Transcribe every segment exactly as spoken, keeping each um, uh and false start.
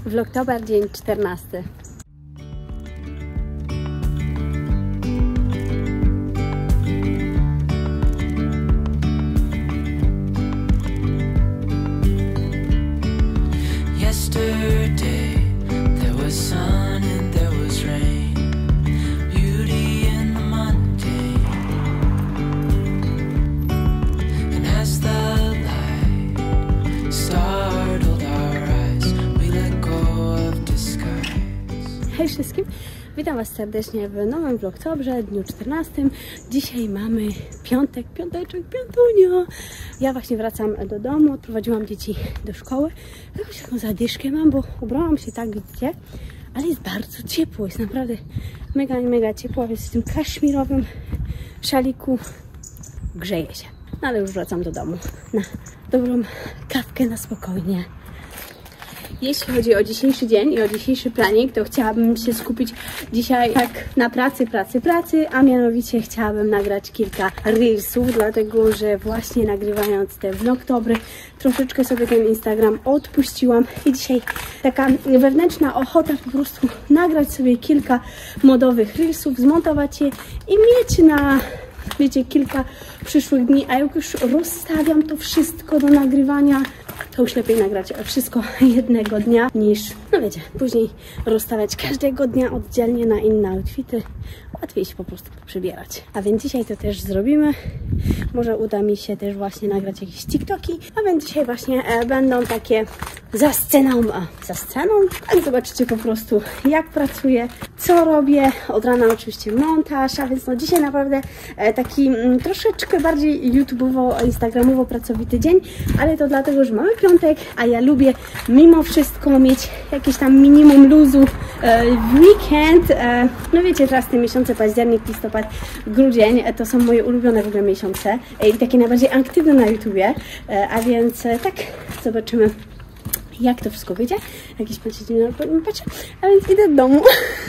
Vlogtober, dzień czternasty. Hej wszystkim, witam Was serdecznie w nowym vlogtobrze, dniu czternastym. Dzisiaj mamy piątek, piąteczek, piątunio. Ja właśnie wracam do domu, odprowadziłam dzieci do szkoły. Jakąś taką zadyszkę mam, bo ubrałam się tak, widzicie, ale jest bardzo ciepło, jest naprawdę mega, mega ciepło, więc w tym kaszmirowym szaliku grzeje się. No ale już wracam do domu na dobrą kawkę na spokojnie. Jeśli chodzi o dzisiejszy dzień i o dzisiejszy planik, to chciałabym się skupić dzisiaj tak na pracy, pracy, pracy, a mianowicie chciałabym nagrać kilka reelsów, dlatego że właśnie nagrywając te vlogtobry troszeczkę sobie ten Instagram odpuściłam i dzisiaj taka wewnętrzna ochota po prostu nagrać sobie kilka modowych reelsów, zmontować je i mieć na, wiecie, kilka przyszłych dni, a jak już rozstawiam to wszystko do nagrywania, to już lepiej nagrać wszystko jednego dnia niż, no wiecie, później rozstawiać każdego dnia oddzielnie na inne outfity. Łatwiej się po prostu przybierać. A więc dzisiaj to też zrobimy. Może uda mi się też właśnie nagrać jakieś TikToki. A więc dzisiaj właśnie e, będą takie za sceną, a za sceną. A zobaczycie po prostu, jak pracuję, co robię. Od rana oczywiście montaż, a więc no dzisiaj naprawdę e, taki m, troszeczkę bardziej YouTube'owo, instagramowo pracowity dzień, ale to dlatego, że mamy piątek, a ja lubię mimo wszystko mieć jakieś tam minimum luzu e, w weekend. E, no wiecie, teraz te miesiące październik, listopad, grudzień to są moje ulubione w ogóle miesiące e, i takie najbardziej aktywne na YouTubie, e, a więc e, tak, zobaczymy, jak to wszystko wyjdzie. Jakieś patrzcie, nie patrzę, a więc idę do domu.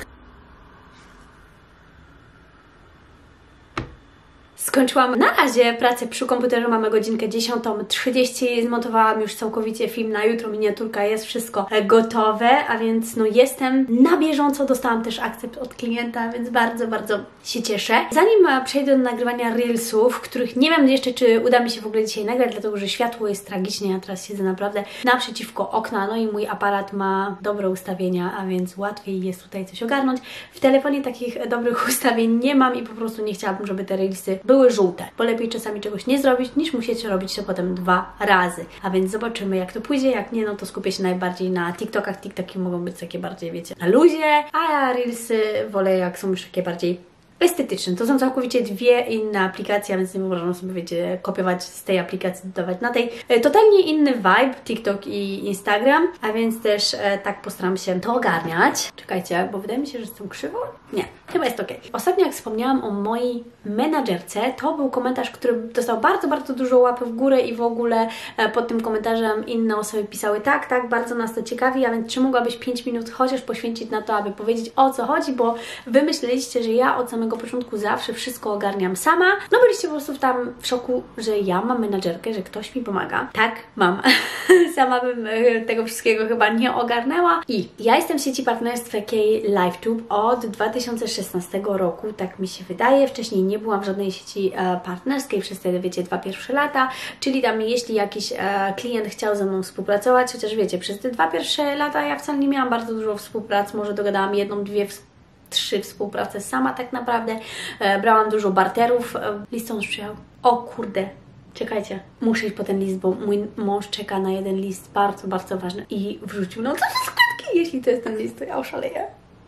Skończyłam na razie pracę przy komputerze, mamy godzinkę dziesiątą trzydzieści, zmontowałam już całkowicie film na jutro, miniaturka, jest wszystko gotowe, a więc no jestem na bieżąco, dostałam też akcept od klienta, więc bardzo, bardzo się cieszę. Zanim przejdę do nagrywania reelsów, których nie wiem jeszcze, czy uda mi się w ogóle dzisiaj nagrać, dlatego że światło jest tragicznie, ja teraz siedzę naprawdę naprzeciwko okna, no i mój aparat ma dobre ustawienia, a więc łatwiej jest tutaj coś ogarnąć. W telefonie takich dobrych ustawień nie mam i po prostu nie chciałabym, żeby te reelsy były żółte, bo lepiej czasami czegoś nie zrobić, niż musieć robić to potem dwa razy. A więc zobaczymy, jak to pójdzie, jak nie, no to skupię się najbardziej na TikTokach. TikToki mogą być takie bardziej, wiecie, na luzie, a Reelsy wolę, jak są już takie bardziej estetyczne. To są całkowicie dwie inne aplikacje, więc nie wyobrażam sobie, wiecie, kopiować z tej aplikacji, dodawać na tej. Totalnie inny vibe, TikTok i Instagram, a więc też e, tak postaram się to ogarniać. Czekajcie, bo wydaje mi się, że jestem krzywo. Nie, chyba jest ok. Ostatnio, jak wspomniałam o mojej menadżerce, to był komentarz, który dostał bardzo, bardzo dużo łapy w górę i w ogóle e, pod tym komentarzem inne osoby pisały tak, tak, bardzo nas to ciekawi, a więc czy mogłabyś pięć minut chociaż poświęcić na to, aby powiedzieć, o co chodzi, bo wy myśleliście, że ja od samego początku zawsze wszystko ogarniam sama. No byliście po prostu tam w szoku, że ja mam menadżerkę, że ktoś mi pomaga. Tak, mam. Sama bym tego wszystkiego chyba nie ogarnęła. I ja jestem w sieci partnerstwa K LiveTube od dwa tysiące szesnastego roku, tak mi się wydaje. Wcześniej nie byłam w żadnej sieci e, partnerskiej przez te, wiecie, dwa pierwsze lata, czyli tam jeśli jakiś e, klient chciał ze mną współpracować, chociaż wiecie, przez te dwa pierwsze lata ja wcale nie miałam bardzo dużo współprac, może dogadałam jedną, dwie współpracy, trzy współprace sama tak naprawdę. E, brałam dużo barterów. E, listom sprzyjał. O kurde, czekajcie. Muszę iść po ten list, bo mój mąż czeka na jeden list bardzo, bardzo ważny i wrzucił no to składki. Jeśli to jest ten list, to ja oszaleję.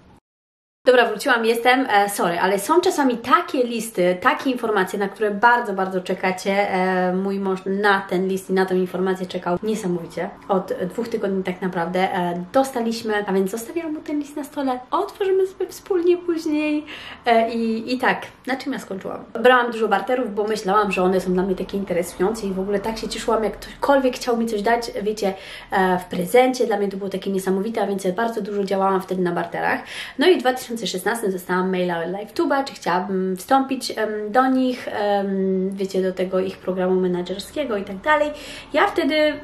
Dobra, wróciłam, jestem, e, sorry, ale są czasami takie listy, takie informacje, na które bardzo, bardzo czekacie. E, mój mąż na ten list i na tę informację czekał niesamowicie. Od dwóch tygodni tak naprawdę e, dostaliśmy, a więc zostawiłam mu ten list na stole, otworzymy sobie wspólnie później e, i, i tak, na czym ja skończyłam? Brałam dużo barterów, bo myślałam, że one są dla mnie takie interesujące i w ogóle tak się cieszyłam, jak ktokolwiek chciał mi coś dać, wiecie, e, w prezencie. Dla mnie to było takie niesamowite, a więc ja bardzo dużo działałam wtedy na barterach. No i w dwa tysiące szesnastym dostałam maila od LiveTube'a, czy chciałabym wstąpić um, do nich, um, wiecie, do tego ich programu menedżerskiego i tak dalej. Ja wtedy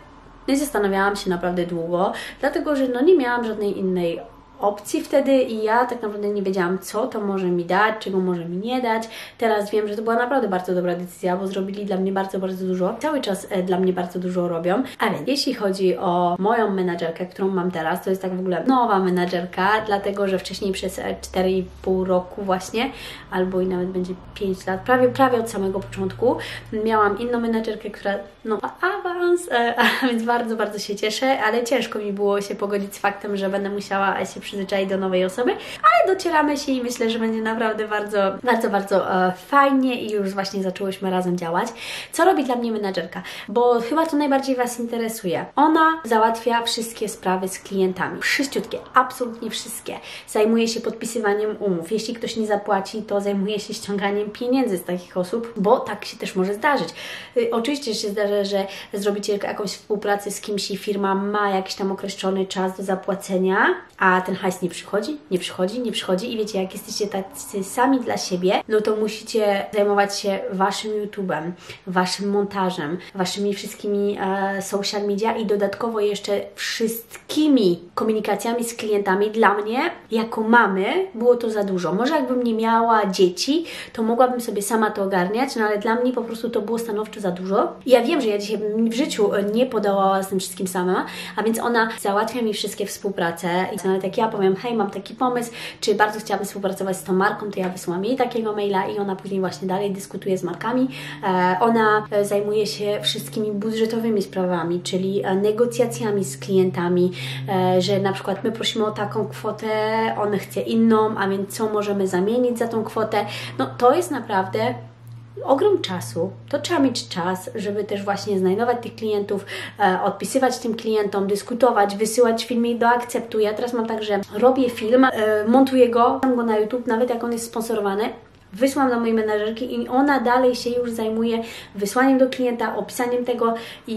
No i zastanawiałam się naprawdę długo, dlatego że no nie miałam żadnej innej opcji wtedy i ja tak naprawdę nie wiedziałam, co to może mi dać, czego może mi nie dać. Teraz wiem, że to była naprawdę bardzo dobra decyzja, bo zrobili dla mnie bardzo, bardzo dużo. Cały czas e, dla mnie bardzo dużo robią. A więc jeśli chodzi o moją menadżerkę, którą mam teraz, to jest tak w ogóle nowa menadżerka, dlatego że wcześniej przez cztery i pół roku właśnie, albo i nawet będzie pięć lat, prawie, prawie od samego początku, miałam inną menadżerkę, która no awans, e, a więc bardzo, bardzo się cieszę, ale ciężko mi było się pogodzić z faktem, że będę musiała się przyzwyczaić do nowej osoby, ale docieramy się i myślę, że będzie naprawdę bardzo, bardzo, bardzo e, fajnie i już właśnie zaczęłyśmy razem działać. Co robi dla mnie menadżerka? Bo chyba to najbardziej Was interesuje. Ona załatwia wszystkie sprawy z klientami. Wszyściutkie, absolutnie wszystkie. Zajmuje się podpisywaniem umów. Jeśli ktoś nie zapłaci, to zajmuje się ściąganiem pieniędzy z takich osób, bo tak się też może zdarzyć. Y, oczywiście się zdarza, że zrobicie jakąś współpracę z kimś i firma ma jakiś tam określony czas do zapłacenia, a ten hajs nie przychodzi, nie przychodzi, nie przychodzi i wiecie, jak jesteście tacy sami dla siebie, no to musicie zajmować się Waszym YouTube'em, Waszym montażem, Waszymi wszystkimi e, social media i dodatkowo jeszcze wszystkimi komunikacjami z klientami. Dla mnie, jako mamy, było to za dużo. Może jakbym nie miała dzieci, to mogłabym sobie sama to ogarniać, no ale dla mnie po prostu to było stanowczo za dużo. I ja wiem, że ja dzisiaj w życiu nie podołała z tym wszystkim sama, a więc ona załatwia mi wszystkie współprace i nawet jak ja powiem, hej, mam taki pomysł, czy bardzo chciałabym współpracować z tą marką, to ja wysyłam jej takiego maila i ona później właśnie dalej dyskutuje z markami. E, ona zajmuje się wszystkimi budżetowymi sprawami, czyli negocjacjami z klientami, e, że na przykład my prosimy o taką kwotę, on chce inną, a więc co możemy zamienić za tą kwotę. No to jest naprawdę ogrom czasu. To trzeba mieć czas, żeby też właśnie znajdować tych klientów, e, odpisywać tym klientom, dyskutować, wysyłać filmik do akceptu. Ja teraz mam tak, że robię film, e, montuję go, mam go na YouTube, nawet jak on jest sponsorowany, wysyłam do mojej menadżerki i ona dalej się już zajmuje wysłaniem do klienta, opisaniem tego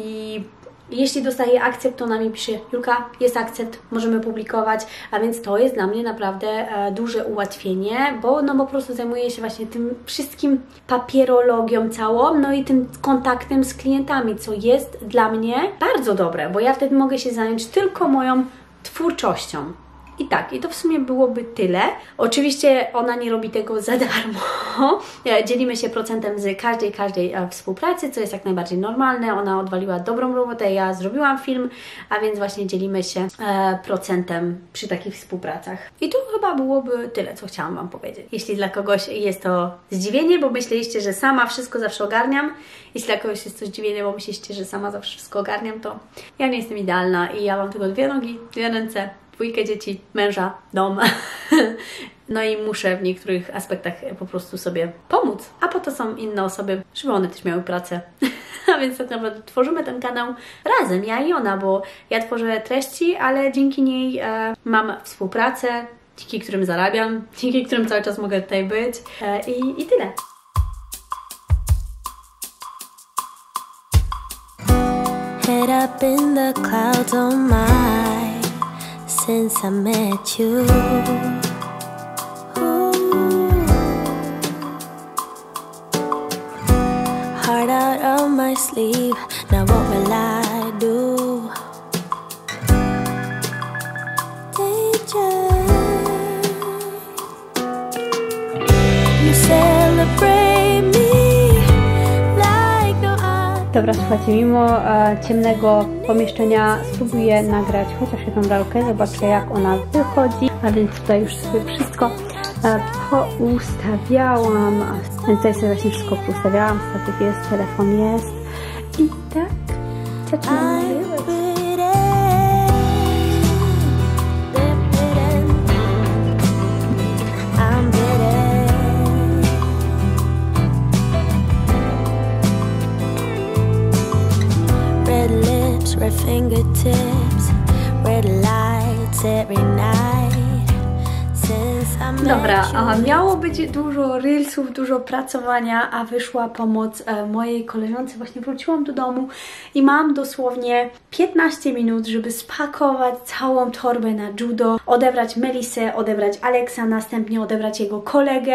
i jeśli dostaje akcept, to ona mi pisze, Julka, jest akcept, możemy publikować, a więc to jest dla mnie naprawdę e, duże ułatwienie, bo no po prostu zajmuję się właśnie tym wszystkim papierologią całą, no i tym kontaktem z klientami, co jest dla mnie bardzo dobre, bo ja wtedy mogę się zająć tylko moją twórczością. I tak, i to w sumie byłoby tyle. Oczywiście ona nie robi tego za darmo. Dzielimy się procentem z każdej, każdej współpracy, co jest jak najbardziej normalne. Ona odwaliła dobrą robotę, ja zrobiłam film, a więc właśnie dzielimy się e, procentem przy takich współpracach. I to chyba byłoby tyle, co chciałam Wam powiedzieć. Jeśli dla kogoś jest to zdziwienie, bo myśleliście, że sama wszystko zawsze ogarniam, jeśli dla kogoś jest to zdziwienie, bo myśleliście, że sama zawsze wszystko ogarniam, to ja nie jestem idealna i ja mam tylko dwie nogi, dwie ręce, dwójkę dzieci, męża, dom. No i muszę w niektórych aspektach po prostu sobie pomóc. A po to są inne osoby, żeby one też miały pracę. A więc tak naprawdę tworzymy ten kanał razem, ja i ona, bo ja tworzę treści, ale dzięki niej e, mam współpracę, dzięki którym zarabiam, dzięki którym cały czas mogę tutaj być e, i, i tyle. Head up in the clouds, oh my. Since I met you, ooh. Heart out of my sleeve, now what will I do? D J, you celebrate me like no other. Dobra, słuchajcie, mimo e, ciemnego pomieszczenia spróbuję nagrać chociaż jedną lalkę, zobaczę jak ona wychodzi, a więc tutaj już sobie wszystko e, poustawiałam, więc tutaj sobie właśnie wszystko poustawiałam, statyw jest, telefon jest i tak zaczynamy nagrywać. Red fingertips, red lights every night since I met you. Dobra, a miało być dużo reelsów, dużo pracowania, a wyszła pomoc e, mojej koleżance. Właśnie wróciłam do domu i mam dosłownie piętnaście minut, żeby spakować całą torbę na judo, odebrać Melisę, odebrać Alexa, następnie odebrać jego kolegę.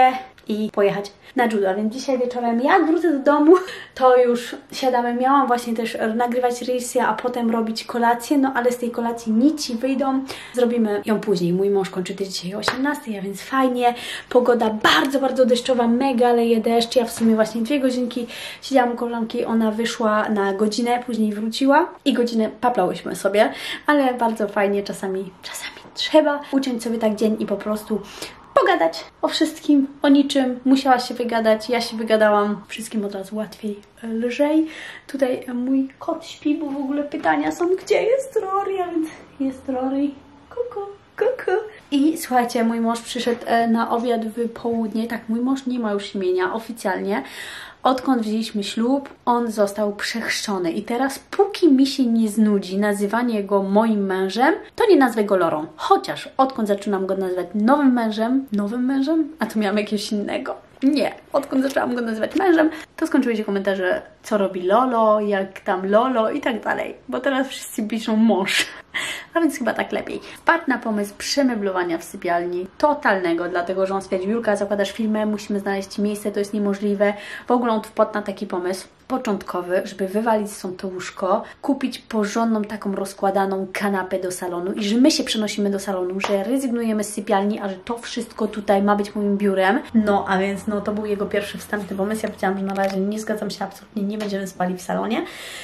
i pojechać na judo. Więc dzisiaj wieczorem, jak wrócę do domu, to już siadamy. Miałam właśnie też nagrywać reelsy, a potem robić kolację, no ale z tej kolacji nic ci wyjdą. Zrobimy ją później. Mój mąż kończy też dzisiaj o osiemnastej, a więc fajnie. Pogoda bardzo, bardzo deszczowa, mega leje deszcz. Ja w sumie właśnie dwie godzinki siedziałam u koleżanki, ona wyszła na godzinę, później wróciła i godzinę paplałyśmy sobie, ale bardzo fajnie czasami, czasami trzeba uciąć sobie tak dzień i po prostu pogadać o wszystkim, o niczym. Musiałaś się wygadać, ja się wygadałam. Wszystkim od razu łatwiej, lżej. Tutaj mój kot śpi, bo w ogóle pytania są, gdzie jest Rory, a więc jest Rory. Kuku, kuku. I słuchajcie, mój mąż przyszedł na obiad w południe. Tak, mój mąż nie ma już imienia oficjalnie. Odkąd wzięliśmy ślub, on został przechrzczony i teraz póki mi się nie znudzi nazywanie go moim mężem, to nie nazwę go Lorą. Chociaż odkąd zaczynam go nazywać nowym mężem, nowym mężem, a to miałam jakiegoś innego. Nie, odkąd zaczęłam go nazywać mężem, to skończyły się komentarze, co robi Lolo, jak tam Lolo i tak dalej. Bo teraz wszyscy piszą mąż. A więc chyba tak lepiej. Wpadł na pomysł przemeblowania w sypialni totalnego, dlatego że on stwierdził, Julka, zakładasz firmę, musimy znaleźć miejsce, to jest niemożliwe. W ogóle on wpadł na taki pomysł początkowy, żeby wywalić stąd to łóżko, kupić porządną taką rozkładaną kanapę do salonu i że my się przenosimy do salonu, że rezygnujemy z sypialni, a że to wszystko tutaj ma być moim biurem. No, a więc no to był jego pierwszy wstępny pomysł. Ja powiedziałam, że na razie nie zgadzam się absolutnie, nie będziemy spali w salonie.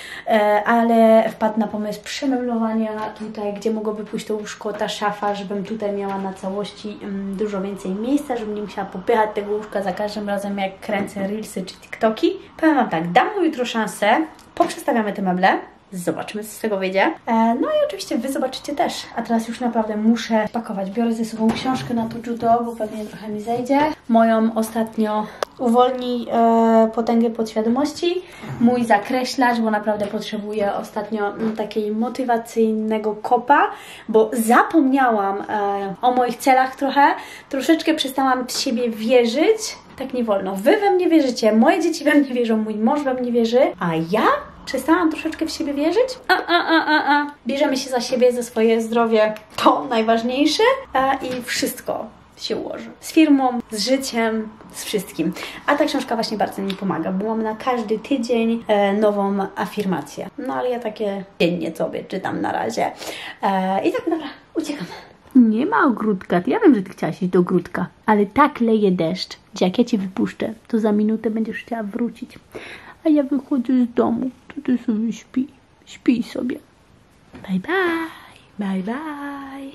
Ale wpadł na pomysł przemeblowania tutaj, gdzie mogłoby pójść to łóżko, ta szafa, żebym tutaj miała na całości um, dużo więcej miejsca, żebym nie musiała popychać tego łóżka za każdym razem, jak kręcę reelsy czy TikToki. Powiem Wam tak, dam mu jutro szansę, poprzestawiamy te meble, zobaczymy, co z tego wyjdzie. E, no i oczywiście Wy zobaczycie też. A teraz już naprawdę muszę pakować. Biorę ze sobą książkę na to judo, bo pewnie trochę mi zejdzie. Moją ostatnio Uwolnij e, potęgę podświadomości. Mój zakreślacz, bo naprawdę potrzebuję ostatnio m, takiej motywacyjnego kopa, bo zapomniałam e, o moich celach trochę. Troszeczkę przestałam w siebie wierzyć. Tak nie wolno. Wy we mnie wierzycie, moje dzieci we mnie wierzą, mój mąż we mnie wierzy, a ja przestałam troszeczkę w siebie wierzyć. A, a, a, a, a. Bierzemy się za siebie, za swoje zdrowie. To najważniejsze. A, i wszystko się ułoży. Z firmą, z życiem, z wszystkim. A ta książka właśnie bardzo mi pomaga, bo mam na każdy tydzień e, nową afirmację. No ale ja takie dziennie sobie czytam na razie. E, I tak, dobra, uciekam. Nie ma ogródka. Ja wiem, że Ty chciałaś iść do ogródka, ale tak leje deszcz, że jak ja Cię wypuszczę, to za minutę będziesz chciała wrócić. A ja wychodzę z domu, to Ty sobie śpi. Śpij sobie. Bye, bye. Bye, bye.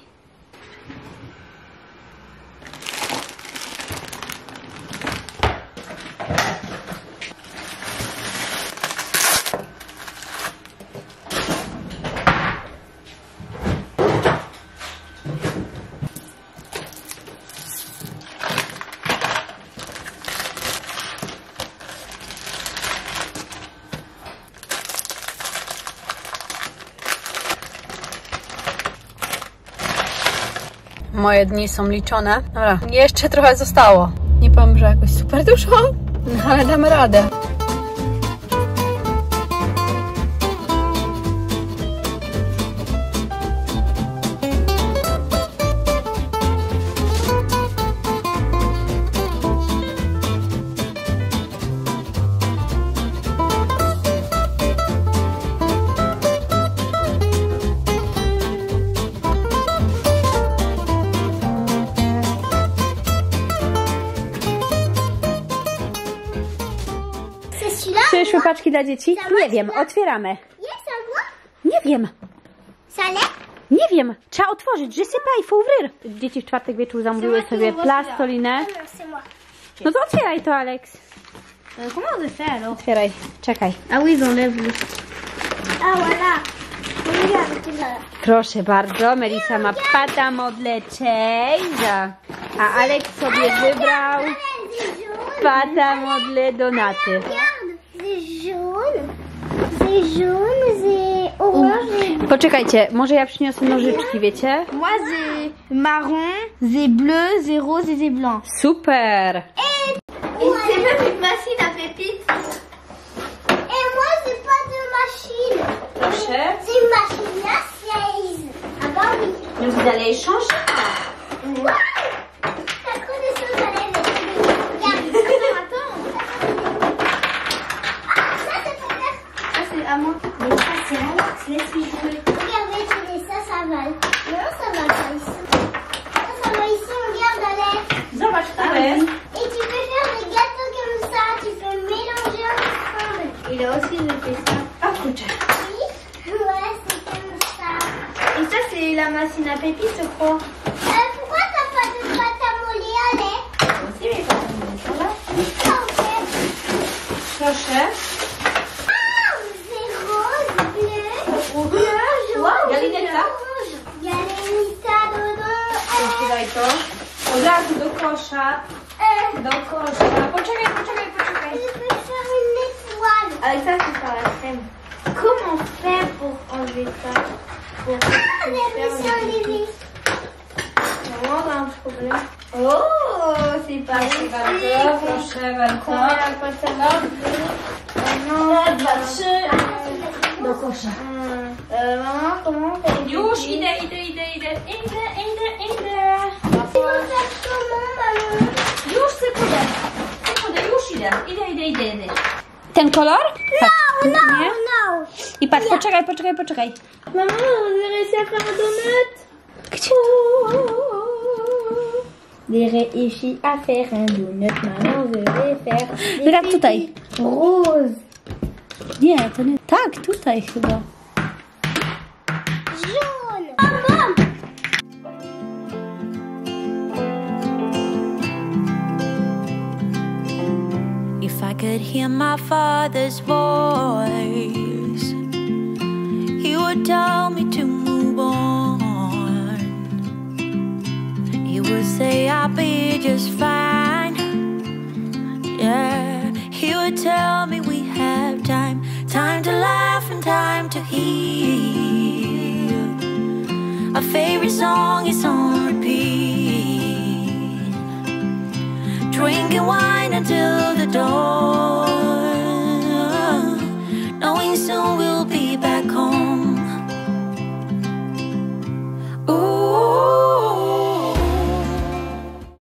Moje dni są liczone. Dobra, jeszcze trochę zostało. Nie powiem, że jakoś super dużo, no ale damy radę. Przyszły paczki dla dzieci? Nie wiem, otwieramy. Nie wiem. Nie wiem, trzeba otworzyć. Je sais pas, il faut ouvrir. Dzieci w czwartek wieczór zamówiły sobie plastolinę. No to otwieraj to, Alex. Otwieraj, czekaj. Ah oui, j'enlève. Ah voilà. Proszę bardzo, Melissa ma pata modle Chase'a, a Alex sobie wybrał pata modle Donaty. Poczekajcie, może ja przyniosę nożyczki, wiecie? Moi, c'est marron, c'est bleu, c'est rose et c'est blanc. Super! Et c'est même une machine à pépites. Et moi, c'est pas de machine. Proszę. C'est une machine à seize. Ah bah oui. Mais vous allez échanger. Ouais. La connaissance, elle est... Regarde. pépites, je crois. Euh, pourquoi t'as pas de pâte à modeler? Si, mais pas de modeler. Ah, ok. Proszę. Ah, c'est rose, bleu, bleu, jaune, Wow, Galinetta. rouge. Galinetta, dedans. Otwieraj to. Od razu do kosza. Euh, Do kosza. Poczekaj, poczekaj, poczekaj. je peux faire une étoile. Avec ça, c'est par la crème. Comment faire pour enlever ça? Pour Ah, j'ai réussi à enlever. Vraiment, on a un problème. Oh, c'est pas Proszę bardzo, proszę bardzo. Combien de pâte à modeler? Oh non. Raz, dwa, trzy. Do kosza. Hum, Euh, maman, comment on fait? Już idę, idę, idę, idę, idę, idę, idę. Tu veux faire comment, maman? Już sekundę. Sekundę, już idę. Idę, idę, idę, idę. Ten kolor? No, no, Nie? no. I patrz, poczekaj, poczekaj, poczekaj. Maman, j'ai réussi à faire un donut. Gdzie? J'ai réussi à faire un donut. Maman, je vais faire des Brat tutaj. pépites roses. Nie, to nie. Tak, tutaj chyba. Jaune. Maman. If I could hear my father's voice, he would tell me to move on. He would say I'll be just fine. Yeah, he would tell me we have time, time to laugh and time to heal. Our favorite song is on repeat, drinking wine until the dawn.